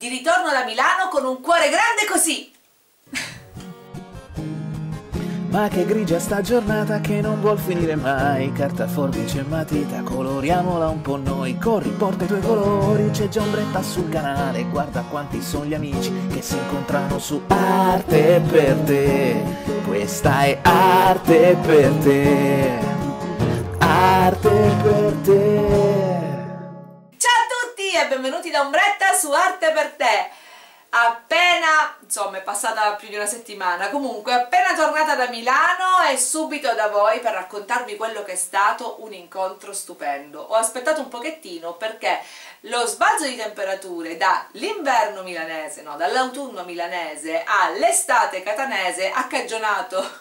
Di ritorno da Milano con un cuore grande così! Ma che grigia sta giornata che non vuol finire mai. Carta, forbice e matita, coloriamola un po' noi. Corri, porta i tuoi colori, c'è già ombretta sul canale. Guarda quanti sono gli amici che si incontrano su Arte per te. Questa è Arte per te. Arte per te. Ciao a tutti e benvenuti da Ombretta su Arte per te. Appena, insomma, è passata più di una settimana, comunque appena tornata da Milano e subito da voi per raccontarvi quello che è stato un incontro stupendo. Ho aspettato un pochettino perché lo sbalzo di temperature dall'inverno milanese, no, dall'autunno milanese all'estate catanese ha cagionato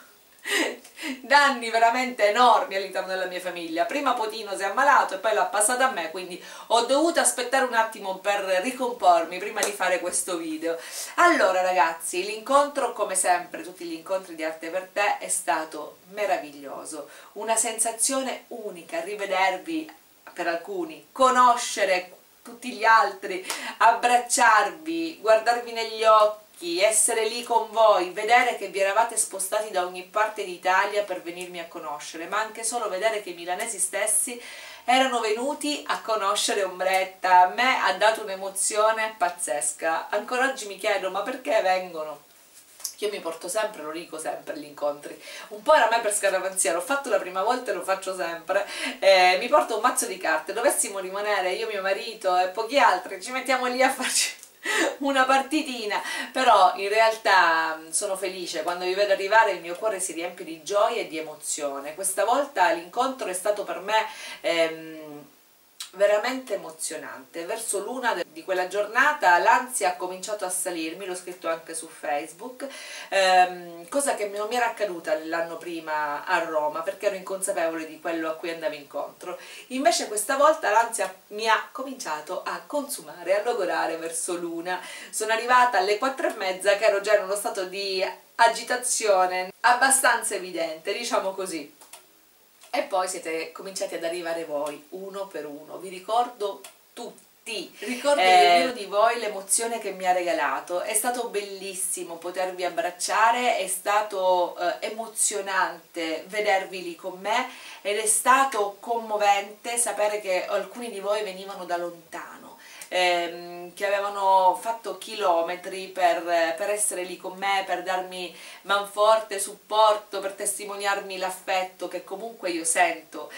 danni veramente enormi all'interno della mia famiglia. Prima Potino si è ammalato e poi l'ha passata a me, quindi ho dovuto aspettare un attimo per ricompormi prima di fare questo video. Allora ragazzi, l'incontro, come sempre tutti gli incontri di Arte per te, è stato meraviglioso, una sensazione unica, rivedervi per alcuni, conoscere tutti gli altri, abbracciarvi, guardarvi negli occhi, essere lì con voi, vedere che vi eravate spostati da ogni parte d'Italia per venirmi a conoscere, ma anche solo vedere che i milanesi stessi erano venuti a conoscere Ombretta. A me ha dato un'emozione pazzesca. Ancora oggi mi chiedo ma perché vengono? Io mi porto sempre, lo dico sempre agli incontri, un po' era a me per scaramanzia, l'ho fatto la prima volta e lo faccio sempre, mi porto un mazzo di carte, dovessimo rimanere io, mio marito e pochi altri, ci mettiamo lì a farci una partitina, però in realtà sono felice, quando vi vedo arrivare il mio cuore si riempie di gioia e di emozione. Questa volta l'incontro è stato per me veramente emozionante. Verso l'una di quella giornata l'ansia ha cominciato a salirmi, l'ho scritto anche su Facebook, cosa che non mi era accaduta l'anno prima a Roma perché ero inconsapevole di quello a cui andavo incontro. Invece questa volta l'ansia mi ha cominciato a consumare, a logorare verso l'una. Sono arrivata alle 4:30 che ero già in uno stato di agitazione abbastanza evidente, diciamo così. E poi siete cominciati ad arrivare voi, uno per uno, vi ricordo tutti, ricordo di ognuno di voi l'emozione che mi ha regalato, è stato bellissimo potervi abbracciare, è stato emozionante vedervi lì con me ed è stato commovente sapere che alcuni di voi venivano da lontano, che avevano fatto chilometri per essere lì con me, per darmi manforte, supporto, per testimoniarmi l'affetto che comunque io sento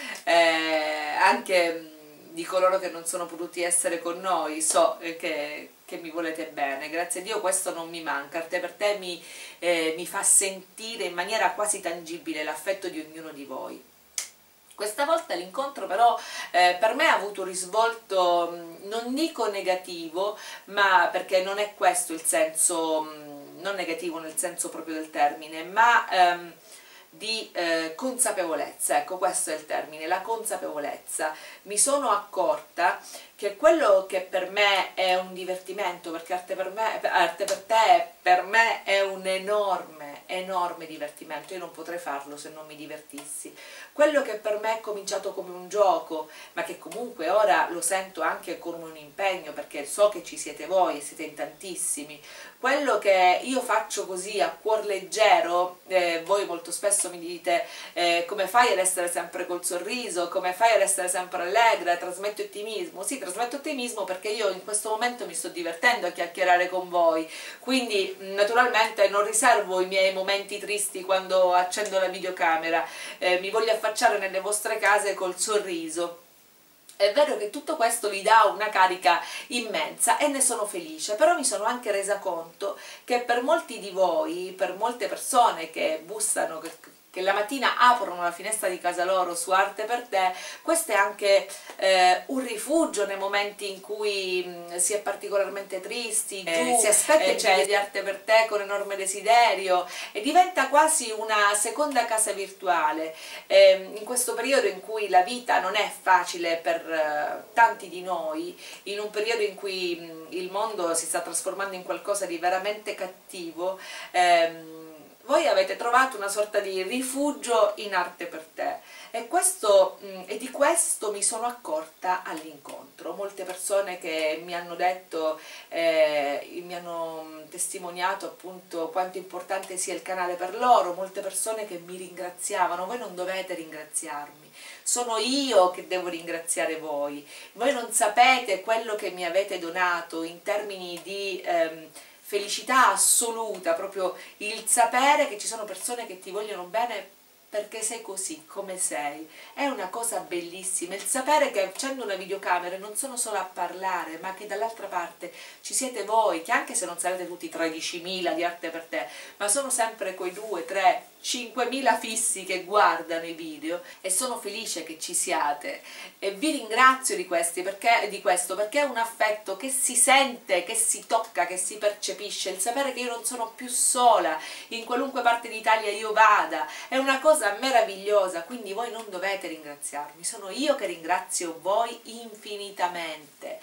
anche di coloro che non sono potuti essere con noi. So che mi volete bene, grazie a Dio questo non mi manca. Arte per te mi fa sentire in maniera quasi tangibile l'affetto di ognuno di voi. Questa volta l'incontro però per me ha avuto un risvolto, non dico negativo, ma perché non è questo il senso, non negativo nel senso proprio del termine, ma di consapevolezza, ecco questo è il termine, la consapevolezza. Mi sono accorta che quello che per me è un divertimento, perché Arte per te per me è un enorme divertimento, io non potrei farlo se non mi divertissi. Quello che per me è cominciato come un gioco, ma che comunque ora lo sento anche come un impegno, perché so che ci siete voi e siete in tantissimi, quello che io faccio così a cuor leggero, voi molto spesso mi dite come fai ad essere sempre col sorriso, come fai ad essere sempre allegra, trasmetti ottimismo. Sì, trasmetto ottimismo perché io in questo momento mi sto divertendo a chiacchierare con voi, quindi naturalmente non riservo i miei momenti tristi quando accendo la videocamera, mi voglio affacciare nelle vostre case col sorriso. È vero che tutto questo vi dà una carica immensa e ne sono felice, però mi sono anche resa conto che per molti di voi, per molte persone che bussano, che la mattina aprono la finestra di casa loro su Arte per te, questo è anche un rifugio nei momenti in cui si è particolarmente tristi, si aspetta di Arte per te con enorme desiderio e diventa quasi una seconda casa virtuale. In questo periodo in cui la vita non è facile per tanti di noi, in un periodo in cui il mondo si sta trasformando in qualcosa di veramente cattivo, voi avete trovato una sorta di rifugio in Arte per te. e di questo mi sono accorta all'incontro. Molte persone che mi hanno detto, mi hanno testimoniato appunto quanto importante sia il canale per loro, molte persone che mi ringraziavano. Voi non dovete ringraziarmi, sono io che devo ringraziare voi. Voi non sapete quello che mi avete donato in termini di felicità assoluta, proprio il sapere che ci sono persone che ti vogliono bene perché sei così come sei, è una cosa bellissima. Il sapere che accendo una videocamera non sono solo a parlare, ma che dall'altra parte ci siete voi, che anche se non sarete tutti 13.000 di Arte per Te, ma sono sempre quei 2, 3, 5.000 fissi che guardano i video, e sono felice che ci siate e vi ringrazio di questo perché è un affetto che si sente, che si tocca, che si percepisce. Il sapere che io non sono più sola in qualunque parte d'Italia io vada è una cosa meravigliosa, quindi voi non dovete ringraziarmi, sono io che ringrazio voi infinitamente.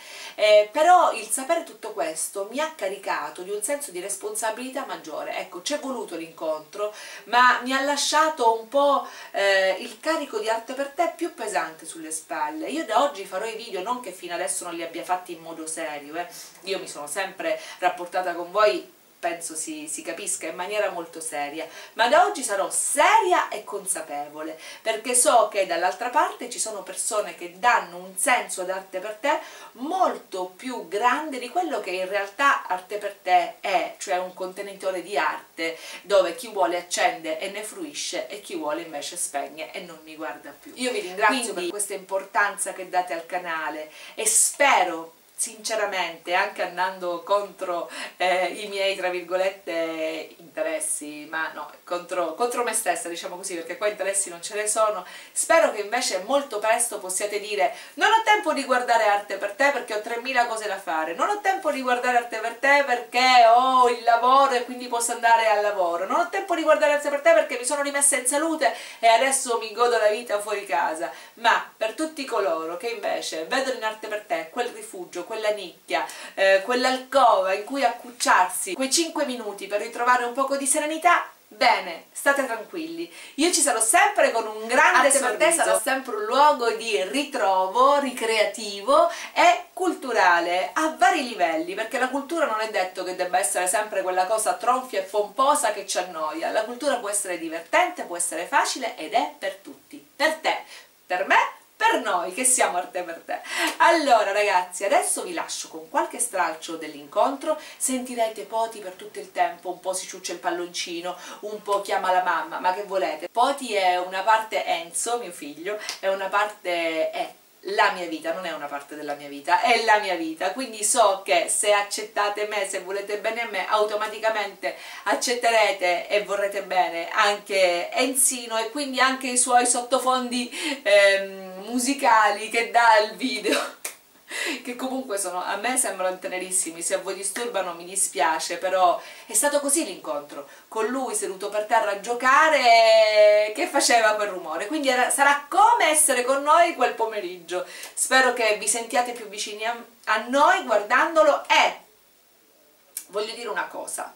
Però il sapere tutto questo mi ha caricato di un senso di responsabilità maggiore. Ecco, c'è voluto l'incontro, ma mi ha lasciato un po' il carico di Arte per Te più pesante sulle spalle. Io da oggi farò i video, non che fino adesso non li abbia fatti in modo serio, io mi sono sempre rapportata con voi, penso si capisca, in maniera molto seria, ma da oggi sarò seria e consapevole, perché so che dall'altra parte ci sono persone che danno un senso ad Arte per Te molto più grande di quello che in realtà Arte per Te è, cioè un contenitore di arte dove chi vuole accende e ne fruisce e chi vuole invece spegne e non mi guarda più. Io vi ringrazio per questa importanza che date al canale e spero sinceramente, anche andando contro i miei, tra virgolette, interessi, ma no, contro me stessa, diciamo così, perché qua interessi non ce ne sono, spero che invece molto presto possiate dire: non ho tempo di guardare Arte per Te perché ho 3.000 cose da fare, non ho tempo di guardare Arte per Te perché ho il lavoro e quindi posso andare al lavoro, non ho tempo di guardare Arte per Te perché mi sono rimessa in salute e adesso mi godo la vita fuori casa. Ma per tutti coloro che invece vedono in Arte per Te quel rifugio, quella nicchia, quell'alcova in cui accucciarsi, quei 5 minuti per ritrovare un poco di serenità, bene, state tranquilli, io ci sarò sempre con un grande sorriso. Arte per Te sarà sempre un luogo di ritrovo, ricreativo e culturale a vari livelli, perché la cultura non è detto che debba essere sempre quella cosa tronfia e pomposa che ci annoia. La cultura può essere divertente, può essere facile ed è per tutti, per te, per me, per noi che siamo Arte per Te. Allora ragazzi, adesso vi lascio con qualche stralcio dell'incontro, sentirete Poti per tutto il tempo, un po' si ciuccia il palloncino, un po' chiama la mamma, ma che volete. Poti è una parte, Enzo, mio figlio, è una parte, è la mia vita, non è una parte della mia vita, è la mia vita, quindi so che se accettate me, se volete bene a me, automaticamente accetterete e vorrete bene anche Enzino e quindi anche i suoi sottofondi musicali che dà il video, che comunque a me sembrano tenerissimi. Se a voi disturbano mi dispiace, però è stato così l'incontro, con lui seduto per terra a giocare che faceva quel rumore, quindi sarà come essere con noi quel pomeriggio. Spero che vi sentiate più vicini a noi guardandolo. E voglio dire una cosa,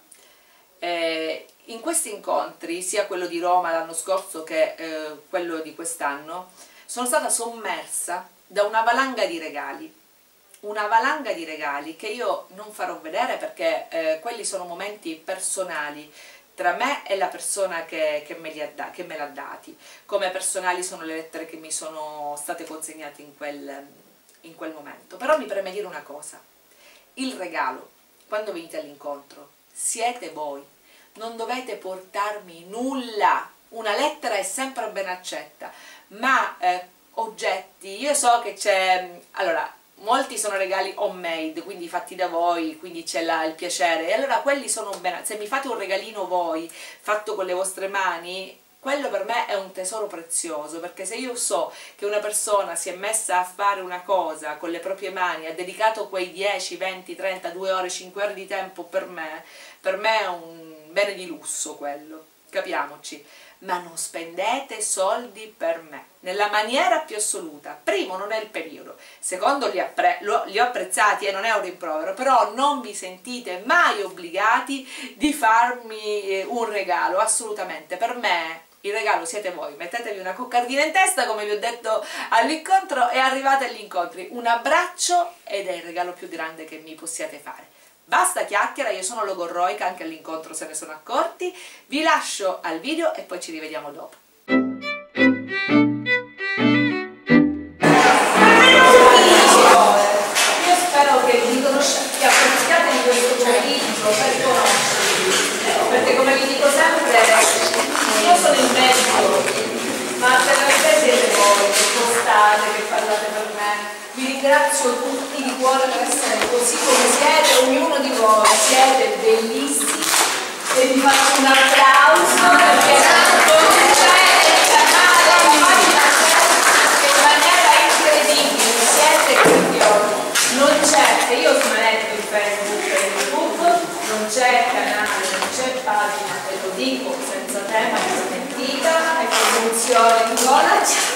in questi incontri, sia quello di Roma l'anno scorso che quello di quest'anno, sono stata sommersa da una valanga di regali. Una valanga di regali che io non farò vedere perché quelli sono momenti personali tra me e la persona che me l'ha dati. Come personali sono le lettere che mi sono state consegnate in quel momento. Però mi preme dire una cosa: il regalo, quando venite all'incontro, siete voi, non dovete portarmi nulla. Una lettera è sempre ben accetta, ma oggetti, io so che c'è, allora, molti sono regali homemade, quindi fatti da voi, quindi c'è il piacere, e allora quelli sono ben, se mi fate un regalino voi, fatto con le vostre mani, quello per me è un tesoro prezioso, perché se io so che una persona si è messa a fare una cosa con le proprie mani, ha dedicato quei 10, 20, 30, 2 ore, 5 ore di tempo per me è un bene di lusso quello, capiamoci. Ma non spendete soldi per me, nella maniera più assoluta. Primo, non è il periodo, secondo, li ho apprezzati e non è un rimprovero, però non vi sentite mai obbligati di farmi un regalo, assolutamente. Per me il regalo siete voi, mettetevi una coccardina in testa come vi ho detto all'incontro e arrivate agli incontri, un abbraccio ed è il regalo più grande che mi possiate fare. Basta chiacchiera, io sono logorroica, anche all'incontro se ne sono accorti, vi lascio al video e poi ci rivediamo dopo. Io spero che vi conosciate, che approfittiate di questo pomeriggio per conoscervi, perché come vi dico sempre, io sono il medico, ma per me siete voi, che postate, che parlate per me. Vi ringrazio tutti di cuore per essere così come siete, ognuno di voi, siete bellissimi e vi faccio un applauso perché non c'è il canale in maniera incredibile, siete grandiosi, non c'è, e io smanetto il Facebook e il YouTube, non c'è canale, non c'è pagina, e lo dico senza tema di smentita e convinzione di college.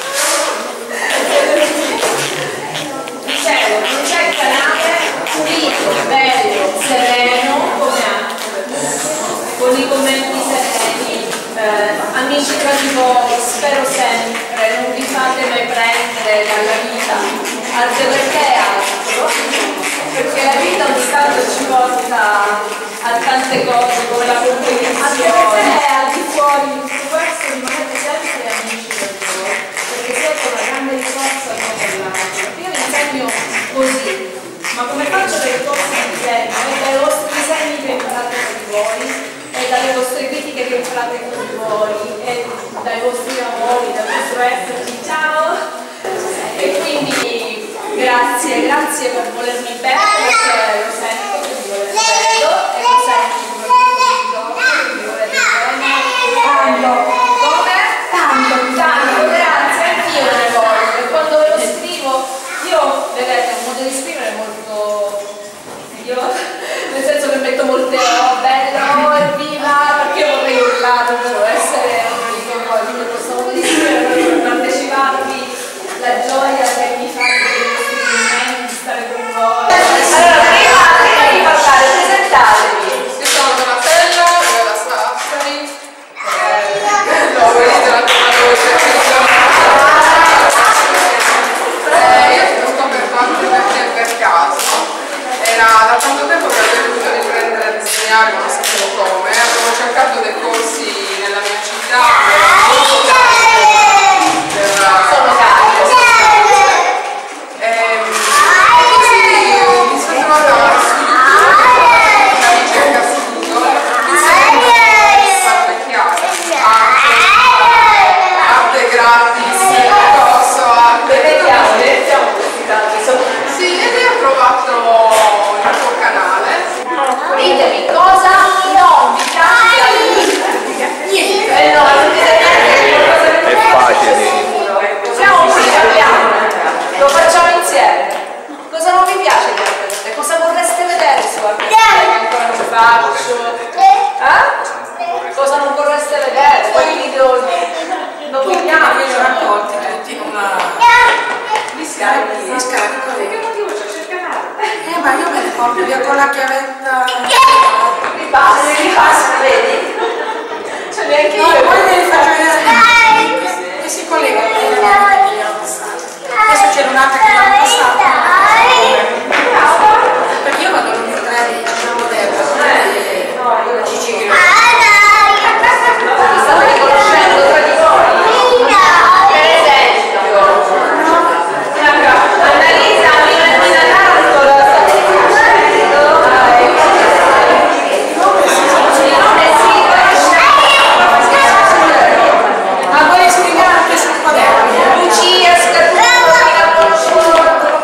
Dicevo, non c'è il canale pulito, bello, sereno come altro, con i commenti sereni, amici tra di voi, spero sempre, non vi fate mai prendere dalla vita, anche perché è altro, perché la vita ogni tanto ci porta a tante cose come la competizione, anche perché al di fuori di tutto questo rimanete sempre amici tra di voi, perché siete una grande risorsa come l'altro. Io vi insegno così, ma come faccio dei corsi di disegno? E dai vostri disegni che imparate con voi, e dalle vostre critiche che imparate con voi, e dai vostri lavori, dal vostro esserci, ciao! E quindi grazie per volermi bene, perché lo sento che vi volete bello, e lo sento che vi volete bene, come? Tanto, grazie, anch'io me ne voglio, e quando ve lo scrivo, io, vedete, un modo di scrivere molto idiota, nel senso che metto molte bello, evviva, perché io vorrei urlare, cioè essere con voi, quindi questo modo di scrivere per parteciparvi, la gioia che mi fate di questi commenti, stare con voi. Allora, prima di parlare, presentatevi. Io sono Donatella, della Sassari, ho venito la prima voce io sono venuta per fatto perché per caso, era da tanto tempo che avevo dovuto riprendere a disegnare, non sapevo come, avevo cercato dei corsi nella mia città, Sono cari. e così mi sono trovata su YouTube, una ricerca su Google, arte gratis, corso, arte. Vediamo questi dati. Sì, ed ho provato il tuo canale. Ditemi cosa non vi piace. Niente. No, non dite niente. È facile. Siamo qui, abbiamo. Lo facciamo insieme. Cosa non vi piace di Arte per te? Cosa vorreste vedere su Arte per te che ancora non faccio? Cosa non vorreste vedere? Poi i video non vogliamo, io li racconti tutti in una... Li scarico? Li scarico. Che motivo c'è? C'è il canale. Ma io me ne porto via con la chiavetta. Ripassi, vedi? Cioè neanche io. No, poi me li faccio vedere che si collega con le mie. Adesso c'è un'altra che l'hanno passata. Perché io vado all'unico 13, una moderna. Gigi che Vi state riconoscendo tra di voi? Per esempio, Annalisa, Milena Narco, la state riconoscendo? Non si riconosce. ma vuoi spiegare anche sul quaderno? Lucia, Scatullo, la conosciuto,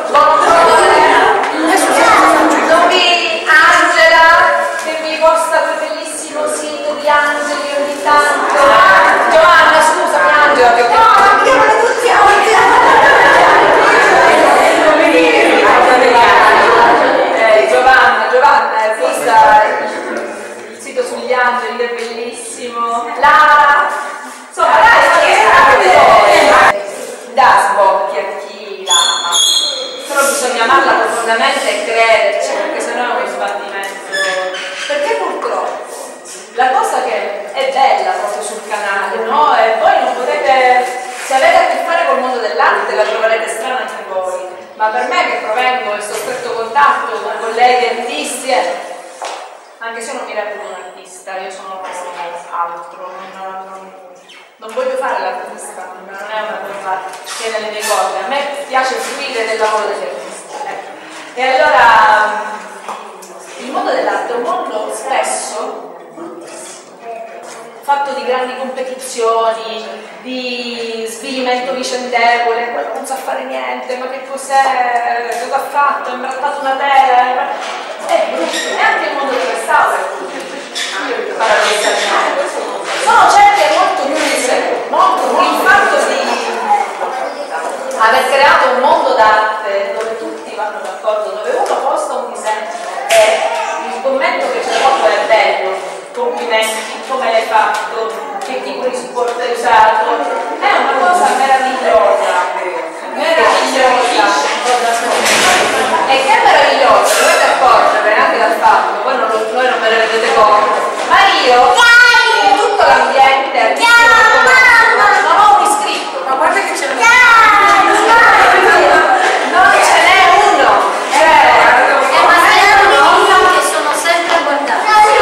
Nobi, Angela, che mi posta quel bellissimo sito di angeli ogni tanto. Giovanna, scusami Angela, che no, chiamano tutti Giovanna, questa il sito sugli angeli che è bellissimo. Lara, insomma dai, da sbocchi a chi l'ama, però bisogna amarla profondamente e crederci, perché sennò è uno sbattimento, perché purtroppo la cosa che è bella proprio sul canale, no? E contatto con colleghi artisti, anche se io non mi reputo un artista, io sono altro, non voglio fare l'artista, non è una cosa che è nelle mie corde, a me piace fruire del lavoro degli artisti. E allora il mondo dell'arte è un mondo spesso fatto di grandi competizioni, di svilimento vicendevole, quello non sa fare niente, ma che cos'è, cosa ha fatto, ha imbrattato una tela, è brutto, e anche il mondo del restauro è brutto, sono certe molto chiuse, molto, il fatto di aver creato un mondo d'arte dove tutti vanno d'accordo, dove uno posta un disegno e il commento che c'è dopo è bello, complimenti, come l'hai fatto, che tipo di supporto hai usato, è una cosa meravigliosa, meravigliosa. E che è meravigliosa, dovete accorgere anche dal fatto, voi non me ne rendete conto, ma io in tutto l'ambiente artistico non ho un iscritto, Ma guarda che c'è non ce n'è uno, ma sono che sono sempre a guardare.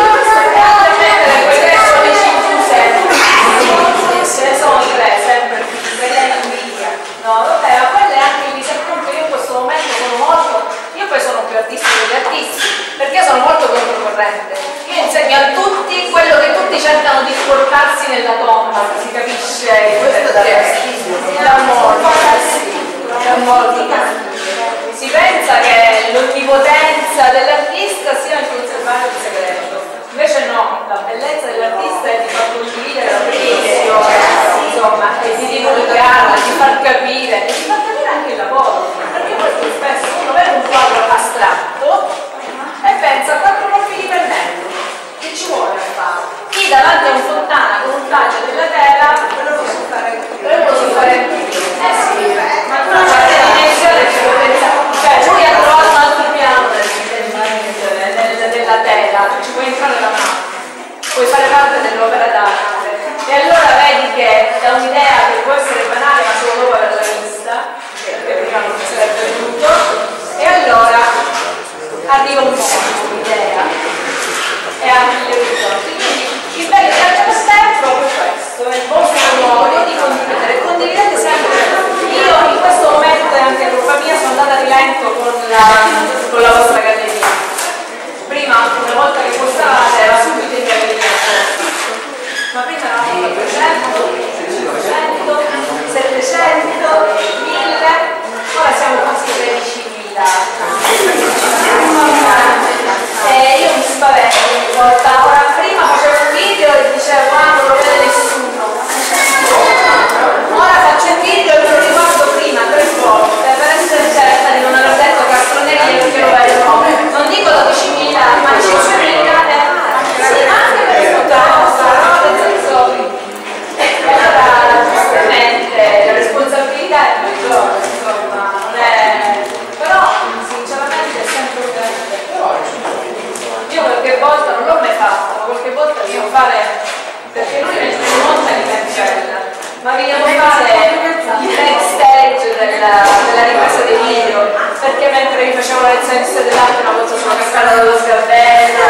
Ce ne sono tre, sempre più, no, vabbè, ma quello è anche il disappunto. Io in questo momento io poi sono più artista degli artisti, perché sono molto controcorrente. Io insegno a tutti quello che tutti cercano di portarsi nella tomba, si capisce? Questo da molto. Si pensa che l'onnipotenza dell'artista sia il conservare il segreto. Invece no, la bellezza dell'artista è di far condividere la bellezza, insomma, e di divulgarla, di far capire, e di far capire anche il lavoro. Perché molto spesso uno vede un quadro astratto e pensa a 4 colpi di pennello. Che ci vuole a fare? Chi davanti a un fontana con un taglio della tela, lo posso fare anche io. Eh sì, ma tu non c'è la dimensione che può pensare. Cioè, lui ha trovato un altro piano della tela, ci puoi entrare la mano, puoi fare parte dell'opera d'arte. E allora vedi che è un'idea che può essere banale, ma solo dopo averla vista, perché prima non ci sarebbe venuto, e allora arriva un po' un'idea e anche gli orizzonti. Quindi il bello di Arte per te è proprio questo, è il vostro modo di condividere. Condividete sempre. Io in questo momento, e anche colpa mia, sono andata a rilento con la vostra galleria. Prima, una volta che postavate, era subito in galleria, ma prima eravamo 300, 500, 700, 1000, ora siamo quasi 13.000. E io mi spavento ogni volta. Ora, prima facevo un video e dicevo, non lo vede nessuno. Ora faccio il video e me lo riguardo prima 3 volte per essere certa di non aver detto castronerie perché lo vedono. Non dico 12.000, ma 5.000. Sì, anche per questa cosa, no? Nel senso, e allora giustamente la responsabilità è maggiore, insomma, non è. Però sinceramente è sempre un grande. Io qualche volta non l'ho mai fatto, ma qualche volta devo fare, perché lui mentre mi monta mi cancella, ma vi devo fare il backstage della ripresa dei video, perché mentre mi facevo la lezione di storia dell'arte una volta sono cascata dallo sgabello,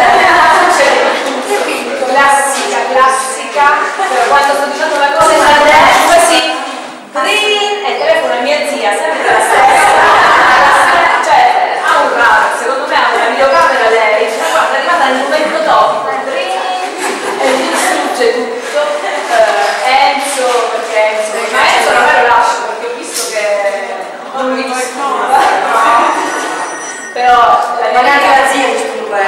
classica, quando sto dicendo una cosa così, e il telefono è mia zia, sempre la stessa, cioè ha un radar, secondo me ha una videocamera lei, guarda, è arrivata nel momento top, e mi distrugge tutto. Enzo, perché ma Enzo non me lo lascio perché ho visto che non mi disturba, però magari la zia disturba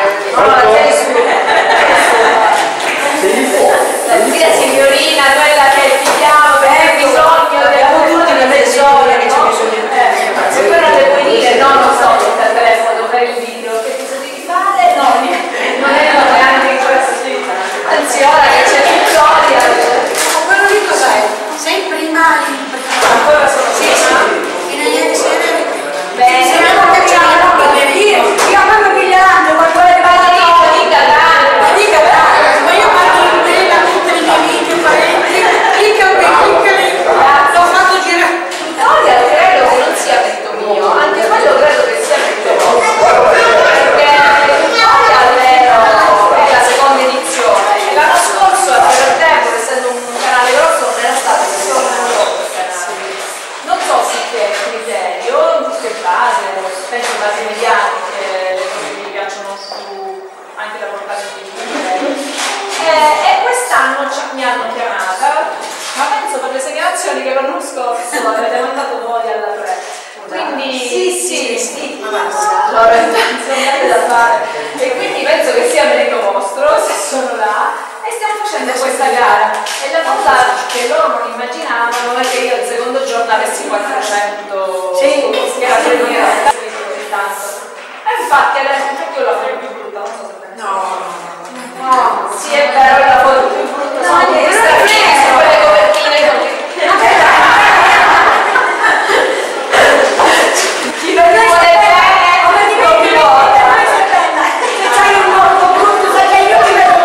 anche da portare qui. E quest'anno mi hanno chiamata, ma penso per le segnalazioni che l'anno scorso avete mandato voi alla pre. Quindi sì, allora niente da fare. E quindi penso che sia merito vostro se sono là e stiamo facendo questa gara. E la cosa che loro non immaginavano è che io il secondo giorno avessi 400 e infatti adesso io la foto più brutta, non so se no, sì è vero, è la foto più brutta, sono queste le copertine chi non vuole bene come ti vedi se c'hai un modo brutto perché io ti vedo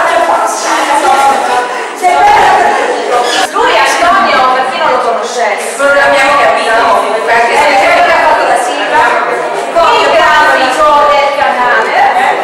lui Antonio, per chi non lo conoscesse non l'abbiamo capito perché ha fatto la sigla il grafico del canale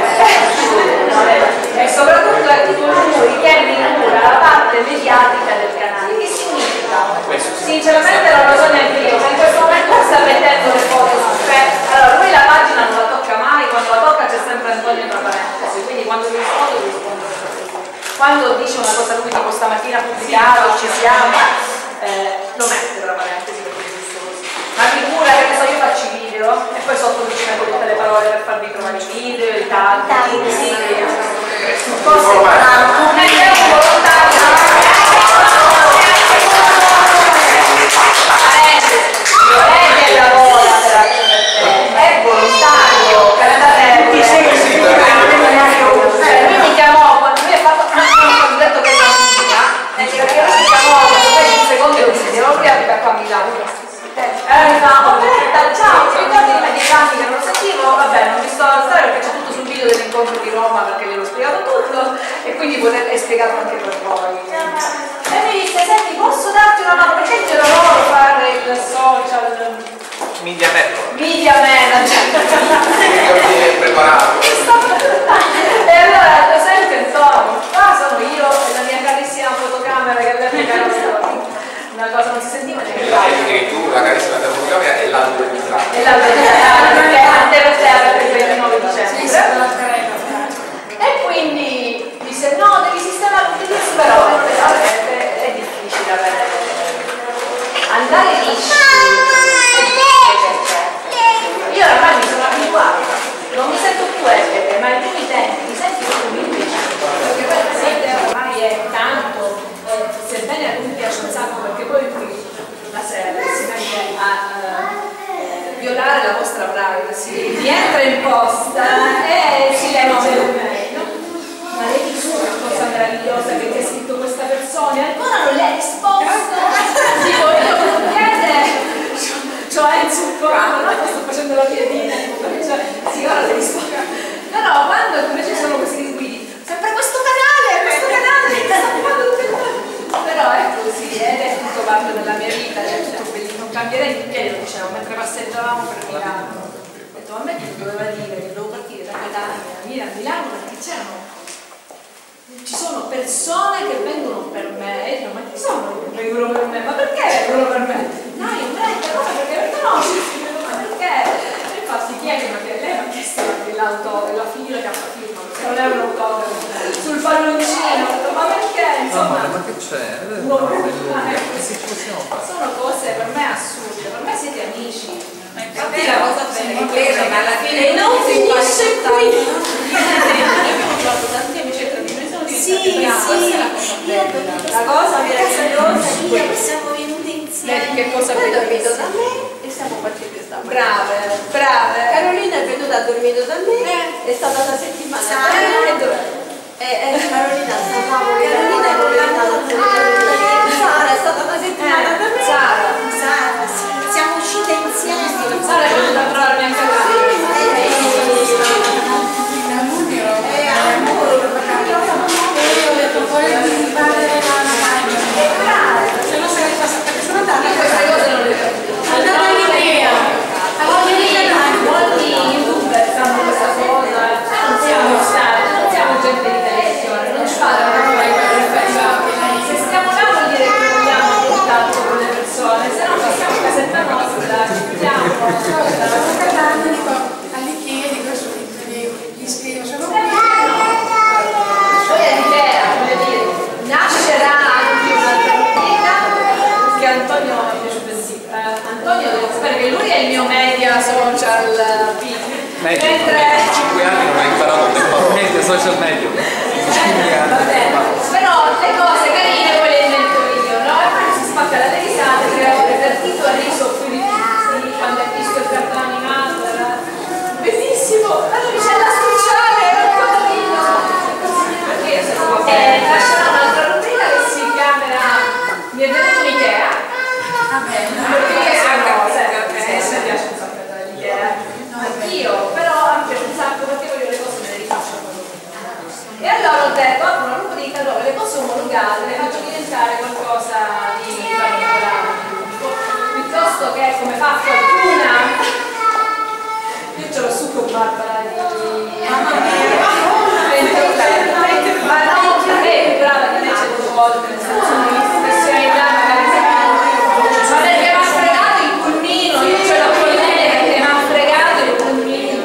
e soprattutto lui che cura la parte mediatica del canale. Che significa? Sinceramente non lo so neanche io, ma in questo momento sta mettendo le foto su Facebook. Allora lui la pagina non la tocca mai, quando la tocca c'è sempre Antonio tra parentesi, quindi quando rispondo quando dice una cosa lui tipo stamattina pubblicato, ci siamo, lo mette tra parentesi perché è giusto così. Ma figura che ne so, io faccio i video e poi sotto ci metto tutte le parole per farvi trovare i video, i tag, cose non è un volontario. Che lavora è volontario, lui mi chiamò quando lui ha fatto ho detto che è una musica perché lui mi chiamò un secondo e mi devo aprire qua a Milano mi fa Roberta ciao ti ricordi di me 10 anni che non lo sentivo vabbè non vi sto a alzare perché c'è tutto sul video dell'incontro di Roma perché gliel'ho spiegato tutto e quindi potete spiegato anche per voi e mi disse senti posso darti una mano perché io lavoro fare il social Media manager preparato e allora ad esempio Antonio qua sono io e la mia carissima fotocamera che all'epoca era una cosa non si sentiva neanche tu la carissima della fotocamera e l'altro del microfono e l'altro perché ante per te per il 29 dicembre e quindi disse no devi sistemare tutti questi però è difficile andare lisci io ormai mi sono abituata, non mi sento più esperte, ma ai primi tempi mi senti proprio invece, perché poi la gente ormai è tanto, sebbene a lui piace un sacco, perché poi qui la sera si mette a violare la vostra privacy, vi entra in posta e si leva per me, ma lei ti giuro una cosa meravigliosa che ti ha scritto questa persona, ancora non le hai risposto, dico io non chiede. Cioè in supporto, no? Sto facendo la piedina, cioè, sì, ora ti rispondo. Però quando invece sono questi disguidi, sempre questo canale, però è così, ed è tutto parte della mia vita, non cambierei niente, lo dicevo, mentre passeggiavamo per Milano. Ho detto, a me che doveva dire che devo partire da Catania, a Milano perché ci sono persone che vengono per me e dico ma chi sono che vengono per me? Ma perché vengono per me? No, io come perché mi conosci? Ma perché? E infatti chiedi ma che lei mi ha chiesto anche la figlia che ha firma, se non è un autografo sul palloncino, ho detto ma perché? Insomma, ma che c'è? sono cose per me assurde, per me siete amici. Ma infatti la cosa bella ma alla fine non finisce qui. Sì, la cosa meravigliosa è che siamo venuti insieme. che cosa poi ha dormito da me e siamo partiti stamattina. Brave. Carolina è venuta, ha dormito da me, è stata una settimana da me. Carolina stavamo Sara è stata una settimana da me. Sara, sì. Siamo uscite insieme. Sara è venuta a trovarmi anche queste cose non le molti youtuber fanno questa cosa, non siamo gente di televisione, non ci fanno spiego, se no... Poi è l'idea, voglio dire, nascerà anche un'altra rubrica che Antonio mi piace sì. Antonio devo sapere che lui è il mio media social mentre 5 anni non hai imparato a tempo media social media. 5 anni. però le cose carine poi le invento io, no? E poi si spacca la risata, crea un repertito a riso più di tutti quando hai visto il cartone animato, era bellissimo, la navicella speciale, era un quadrino, perché io sono lascerò un'altra rubrica che si chiamerà Mi è venuto un'idea, perché sono cose, mi piace un sacco l'idea, anch'io, però mi piace un sacco perché voglio le cose me le rifaccio. E allora ho detto, apro una rubrica dove le cose omologate le faccio diventare qualcosa di particolare, piuttosto che come fa qualcuna. Io ce l'ho su con Barbara di... Mamma mia! Ma no, perché è brava di me 100 volte, nel senso di professionalità magari ma perché mi ha fregato il pulmino, io ce l'ho con lei perché mi ha fregato il pulmino.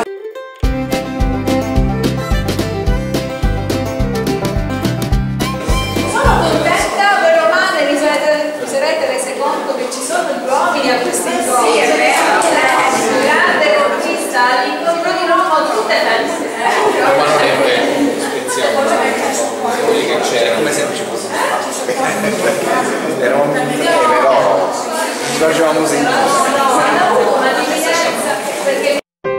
Sono contenta, vero Mane, vi sarete rese conto che ci sono gli uomini a questi incontri. Sì, è vero. Grande conquista, all'incontro di Roma tutte feste. Ma non è vero, speziamo. Quelli che c'era, come sempre ci fosse eravamo però ci facevamo sentire. No, hanno avuto una differenza perché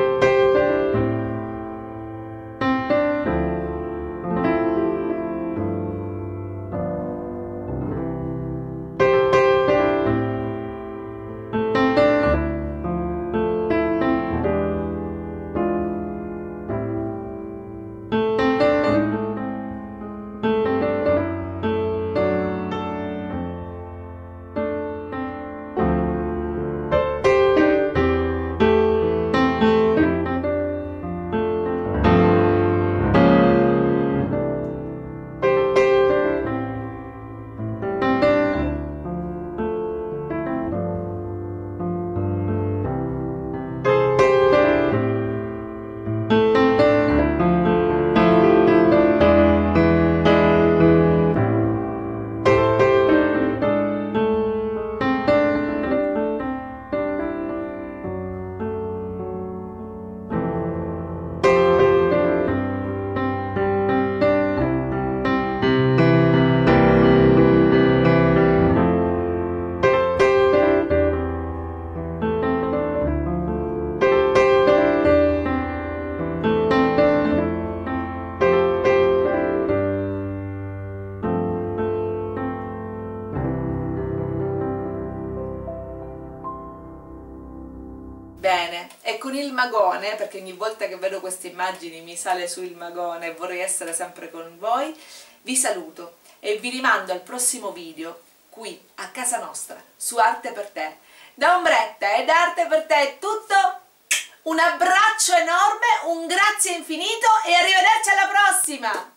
bene, e con il magone, perché ogni volta che vedo queste immagini mi sale su il magone e vorrei essere sempre con voi, vi saluto e vi rimando al prossimo video qui a casa nostra su Arte per Te. Da Ombretta ed Arte per Te è tutto, un abbraccio enorme, un grazie infinito e arrivederci alla prossima!